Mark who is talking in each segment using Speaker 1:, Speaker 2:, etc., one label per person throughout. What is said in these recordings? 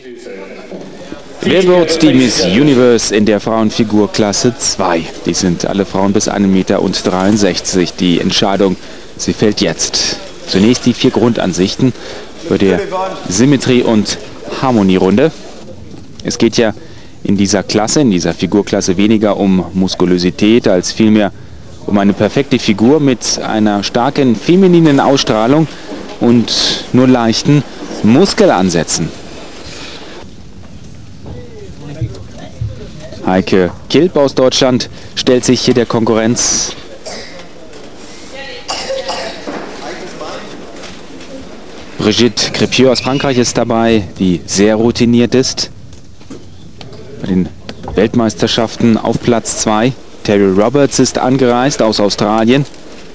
Speaker 1: Wer wird die Miss Universe in der Frauenfigurklasse 2? Die sind alle Frauen bis 1,63 Meter. Die Entscheidung, sie fällt jetzt. Zunächst die 4 Grundansichten für die Symmetrie- und Harmonierunde. Es geht ja in dieser Klasse, in dieser Figurklasse weniger um Muskulosität als vielmehr um eine perfekte Figur mit einer starken femininen Ausstrahlung und nur leichten Muskelansätzen. Heike Kilp aus Deutschland stellt sich hier der Konkurrenz. Brigitte Crépieux aus Frankreich ist dabei, die sehr routiniert ist. Bei den Weltmeisterschaften auf Platz 2. Terry Roberts ist angereist aus Australien.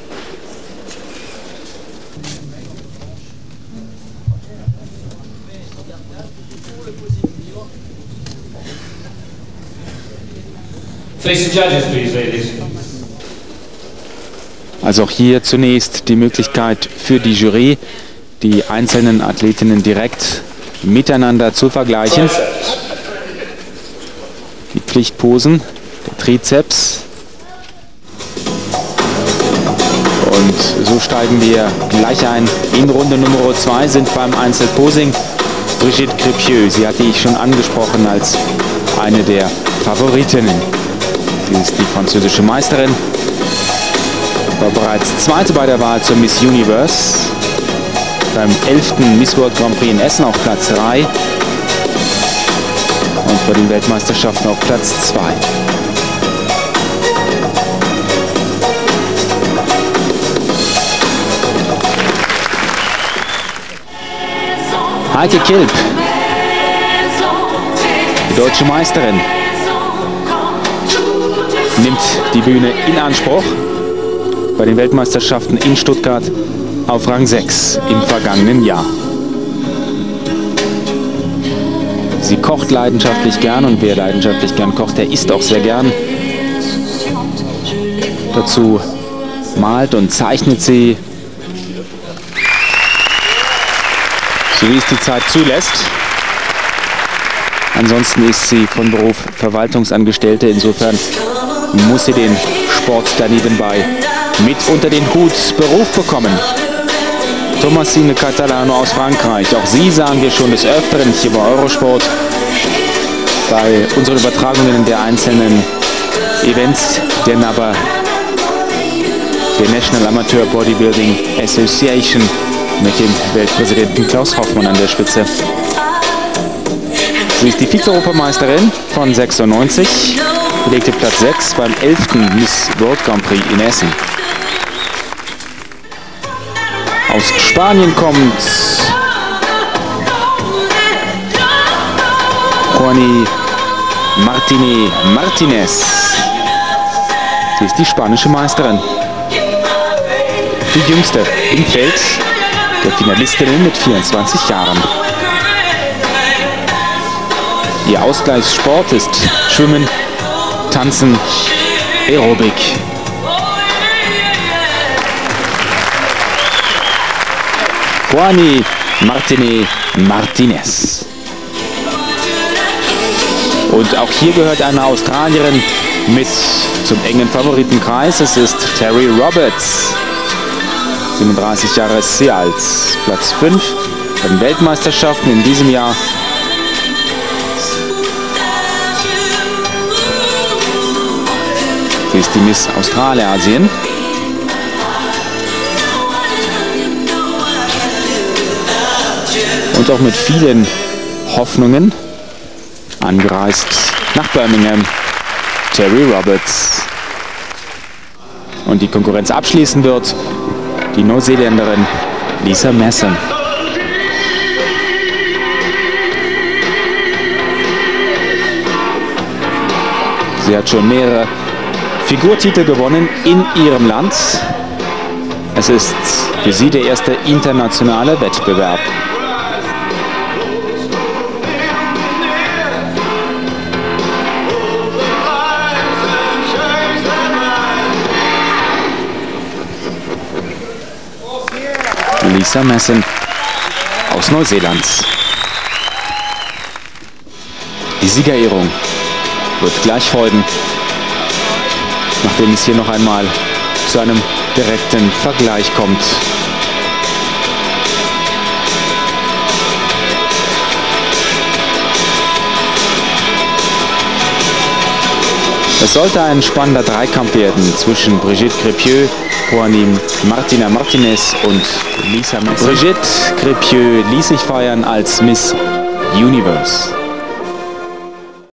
Speaker 1: Also auch hier zunächst die Möglichkeit für die Jury, die einzelnen Athletinnen direkt miteinander zu vergleichen. Die Pflichtposen, der Trizeps. Und so steigen wir gleich ein. In Runde Nummer 2 sind beim Einzelposing Brigitte Crépieux. Sie hatte ich schon angesprochen als eine der Favoritinnen. Sie ist die französische Meisterin. War bereits Zweite bei der Wahl zur Miss Universe. Beim 11. Miss World Grand Prix in Essen auf Platz 3. Und bei den Weltmeisterschaften auf Platz 2. Heike Kilp, die deutsche Meisterin, nimmt die Bühne in Anspruch bei den Weltmeisterschaften in Stuttgart auf Rang 6 im vergangenen Jahr. Sie kocht leidenschaftlich gern und wer leidenschaftlich gern kocht, der isst auch sehr gern. Dazu malt und zeichnet sie, so wie es die Zeit zulässt. Ansonsten ist sie von Beruf Verwaltungsangestellte. Insofern muss sie den Sport da nebenbei mit unter den Hut Beruf bekommen. Thomasine Catalano aus Frankreich. Auch sie sahen wir schon des Öfteren hier bei Eurosport bei unseren Übertragungen der einzelnen Events der NABA, der National Amateur Bodybuilding Association, mit dem Weltpräsidenten Klaus Hoffmann an der Spitze. Sie ist die Vize-Europameisterin von 96, belegte Platz 6 beim 11. Miss World Grand Prix in Essen. Aus Spanien kommt Juani Martinez. Sie ist die spanische Meisterin. Die jüngste im Feld der Finalistinnen mit 24 Jahren. Ihr Ausgleichssport ist Schwimmen, Tanzen, Aerobik. Juani Martinez. Und auch hier gehört eine Australierin mit zum engen Favoritenkreis. Es ist Terry Roberts. 37 Jahre ist sie alt. Platz 5 bei den Weltmeisterschaften in diesem Jahr. Sie ist die Miss Australasien. Und auch mit vielen Hoffnungen angereist nach Birmingham. Terry Roberts. Und die Konkurrenz abschließen wird die Neuseeländerin Lisa Masson. Sie hat schon mehrere Figurtitel gewonnen in ihrem Land. Es ist für sie der erste internationale Wettbewerb. Lisa Masson aus Neuseeland. Siegerehrung wird gleich folgen, nachdem es hier noch einmal zu einem direkten Vergleich kommt. Es sollte ein spannender Dreikampf werden zwischen Brigitte Crépieux, Juanim Martina Martinez und Lisa Messer. Brigitte Crépieux ließ sich feiern als Miss Universe.